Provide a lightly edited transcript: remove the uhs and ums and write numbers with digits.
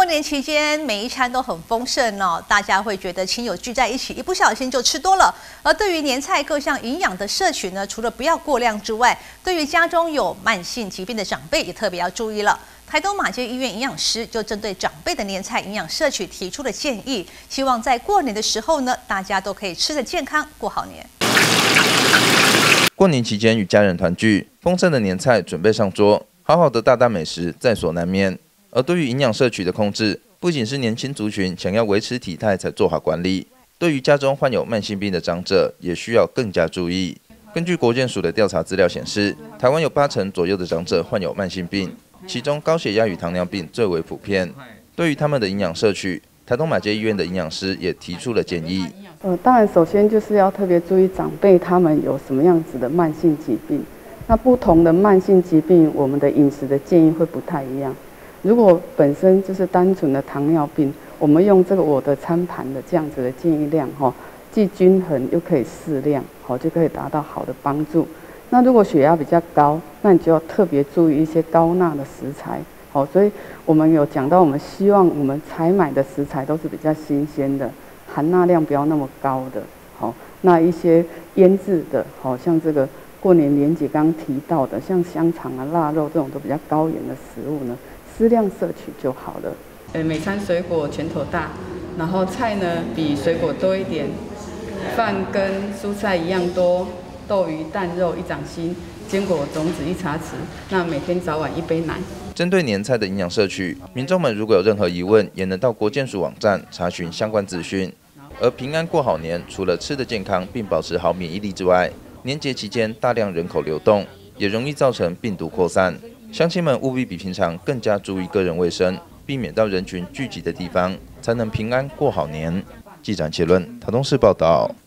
过年期间每一餐都很丰盛哦，大家会觉得亲友聚在一起，一不小心就吃多了。而对于年菜各项营养的摄取呢，除了不要过量之外，对于家中有慢性疾病的长辈也特别要注意了。台东马偕医院营养师就针对长辈的年菜营养摄取提出了建议，希望在过年的时候呢，大家都可以吃得健康，过好年。 过年期间与家人团聚，丰盛的年菜准备上桌，好好的大啖美食在所难免。而对于营养摄取的控制，不仅是年轻族群想要维持体态才做好管理，对于家中患有慢性病的长者，也需要更加注意。根据国健署的调查资料显示，台湾有80%左右的长者患有慢性病，其中高血压与糖尿病最为普遍。对于他们的营养摄取，台东马偕医院的营养师也提出了建议。 当然，首先就是要特别注意长辈他们有什么样子的慢性疾病。那不同的慢性疾病，我们的饮食的建议会不太一样。如果本身就是单纯的糖尿病，我们用这个我的餐盘的这样子的建议量既均衡又可以适量，就可以达到好的帮助。那如果血压比较高，那你就要特别注意一些高钠的食材。所以我们有讲到，我们希望我们采买的食材都是比较新鲜的，含钠量不要那么高的。那一些腌制的，像这个过年年节刚刚提到的，像香肠啊、腊肉这种都比较高盐的食物呢，适量摄取就好了。 每餐水果拳头大，然后菜呢比水果多一点，饭跟蔬菜一样多，豆鱼蛋肉1掌心，坚果种子1茶匙。那每天早晚1杯奶。 针对年菜的营养摄取，民众们如果有任何疑问，也能到国健署网站查询相关资讯。而平安过好年，除了吃得健康并保持好免疫力之外，年节期间大量人口流动，也容易造成病毒扩散。乡亲们务必比平常更加注意个人卫生，避免到人群聚集的地方，才能平安过好年。记者结论，台东市报道。